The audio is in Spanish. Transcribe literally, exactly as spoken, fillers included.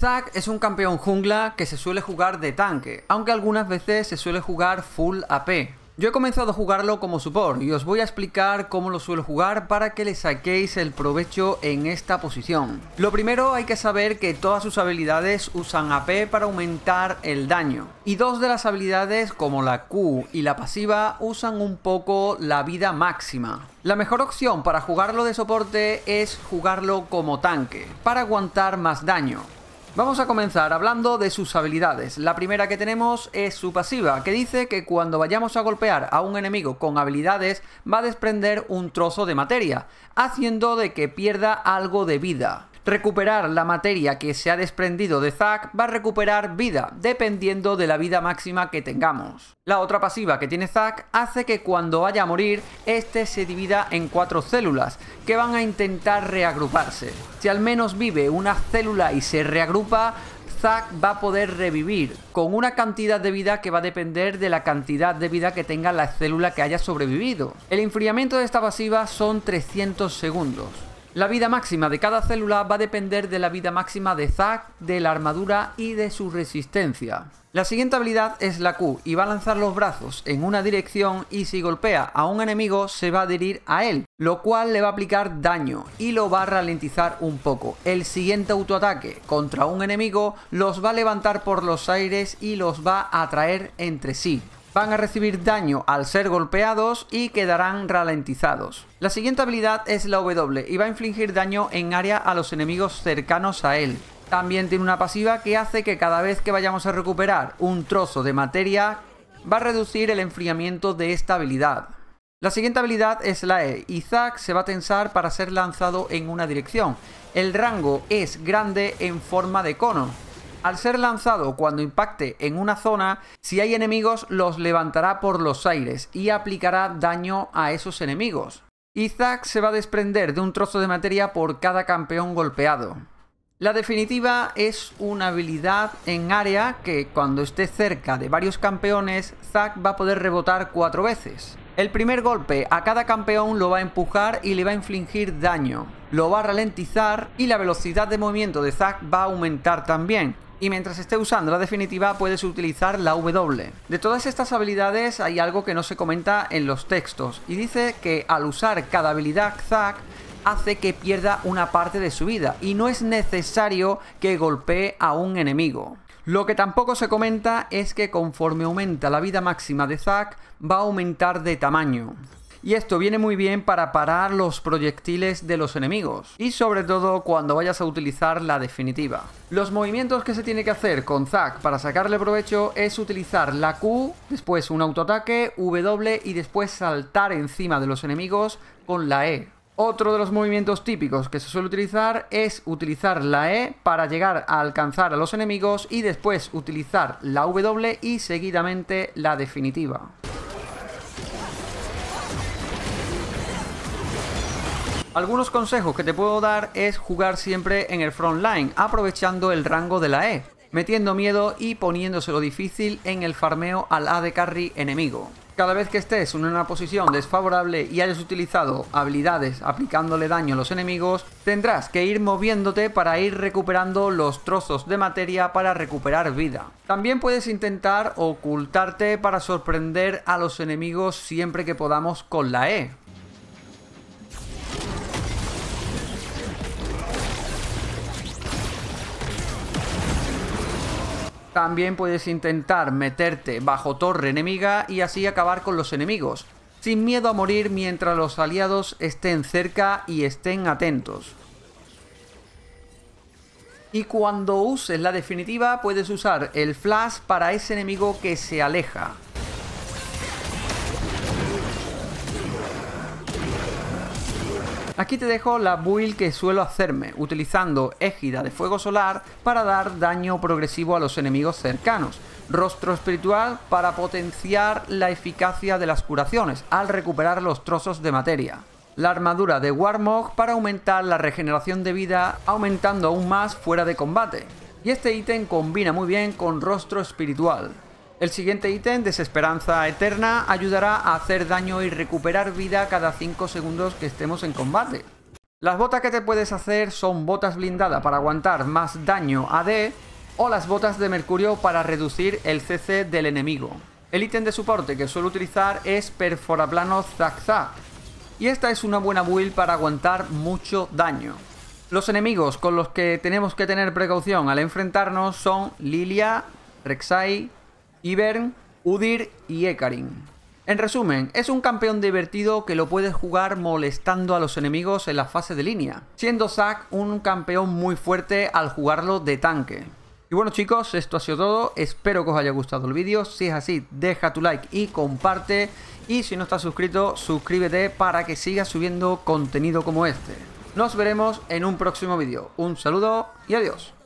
Zac es un campeón jungla que se suele jugar de tanque, aunque algunas veces se suele jugar full A P. Yo he comenzado a jugarlo como support y os voy a explicar cómo lo suelo jugar para que le saquéis el provecho en esta posición. Lo primero, hay que saber que todas sus habilidades usan A P para aumentar el daño, y dos de las habilidades como la Q y la pasiva usan un poco la vida máxima. La mejor opción para jugarlo de soporte es jugarlo como tanque, para aguantar más daño. Vamos a comenzar hablando de sus habilidades. La primera que tenemos es su pasiva, que dice que cuando vayamos a golpear a un enemigo con habilidades va a desprender un trozo de materia, haciendo de que pierda algo de vida. Recuperar la materia que se ha desprendido de Zac va a recuperar vida, dependiendo de la vida máxima que tengamos. La otra pasiva que tiene Zac hace que cuando vaya a morir, este se divida en cuatro células, que van a intentar reagruparse. Si al menos vive una célula y se reagrupa, Zac va a poder revivir, con una cantidad de vida que va a depender de la cantidad de vida que tenga la célula que haya sobrevivido. El enfriamiento de esta pasiva son trescientos segundos. La vida máxima de cada célula va a depender de la vida máxima de Zac, de la armadura y de su resistencia. La siguiente habilidad es la Q y va a lanzar los brazos en una dirección y si golpea a un enemigo se va a adherir a él, lo cual le va a aplicar daño y lo va a ralentizar un poco. El siguiente autoataque contra un enemigo los va a levantar por los aires y los va a atraer entre sí. Van a recibir daño al ser golpeados y quedarán ralentizados. La siguiente habilidad es la W y va a infligir daño en área a los enemigos cercanos a él. También tiene una pasiva que hace que cada vez que vayamos a recuperar un trozo de materia, va a reducir el enfriamiento de esta habilidad. La siguiente habilidad es la E y Zac se va a tensar para ser lanzado en una dirección. El rango es grande en forma de cono. Al ser lanzado cuando impacte en una zona, si hay enemigos los levantará por los aires y aplicará daño a esos enemigos. Y Zac se va a desprender de un trozo de materia por cada campeón golpeado. La definitiva es una habilidad en área que cuando esté cerca de varios campeones, Zac va a poder rebotar cuatro veces. El primer golpe a cada campeón lo va a empujar y le va a infligir daño, lo va a ralentizar y la velocidad de movimiento de Zac va a aumentar también. Y mientras esté usando la definitiva puedes utilizar la W. De todas estas habilidades hay algo que no se comenta en los textos y dice que al usar cada habilidad Zac hace que pierda una parte de su vida y no es necesario que golpee a un enemigo. Lo que tampoco se comenta es que conforme aumenta la vida máxima de Zac va a aumentar de tamaño. Y esto viene muy bien para parar los proyectiles de los enemigos. Y sobre todo cuando vayas a utilizar la definitiva. Los movimientos que se tiene que hacer con Zac para sacarle provecho es utilizar la Q, después un autoataque, W y después saltar encima de los enemigos con la E. Otro de los movimientos típicos que se suele utilizar es utilizar la E para llegar a alcanzar a los enemigos y después utilizar la W y seguidamente la definitiva. Algunos consejos que te puedo dar es jugar siempre en el front line, aprovechando el rango de la E, metiendo miedo y poniéndoselo difícil en el farmeo al A D carry enemigo. Cada vez que estés en una posición desfavorable y hayas utilizado habilidades aplicándole daño a los enemigos, tendrás que ir moviéndote para ir recuperando los trozos de materia para recuperar vida. También puedes intentar ocultarte para sorprender a los enemigos siempre que podamos con la E. También puedes intentar meterte bajo torre enemiga y así acabar con los enemigos, sin miedo a morir mientras los aliados estén cerca y estén atentos. Y cuando uses la definitiva puedes usar el flash para ese enemigo que se aleja. Aquí te dejo la build que suelo hacerme, utilizando égida de fuego solar para dar daño progresivo a los enemigos cercanos, rostro espiritual para potenciar la eficacia de las curaciones al recuperar los trozos de materia, la armadura de Warmog para aumentar la regeneración de vida aumentando aún más fuera de combate, y este ítem combina muy bien con rostro espiritual. El siguiente ítem, Desesperanza Eterna, ayudará a hacer daño y recuperar vida cada cinco segundos que estemos en combate. Las botas que te puedes hacer son botas blindadas para aguantar más daño A D o las botas de mercurio para reducir el C C del enemigo. El ítem de soporte que suelo utilizar es Perforaplano Zac Zac y esta es una buena build para aguantar mucho daño. Los enemigos con los que tenemos que tener precaución al enfrentarnos son Lilia, Rek'Sai, Ivern, Udyr y Ekarim. En resumen, es un campeón divertido que lo puedes jugar molestando a los enemigos en la fase de línea, siendo Zac un campeón muy fuerte al jugarlo de tanque. Y bueno chicos, esto ha sido todo, espero que os haya gustado el vídeo, si es así deja tu like y comparte, y si no estás suscrito, suscríbete para que siga subiendo contenido como este. Nos veremos en un próximo vídeo, un saludo y adiós.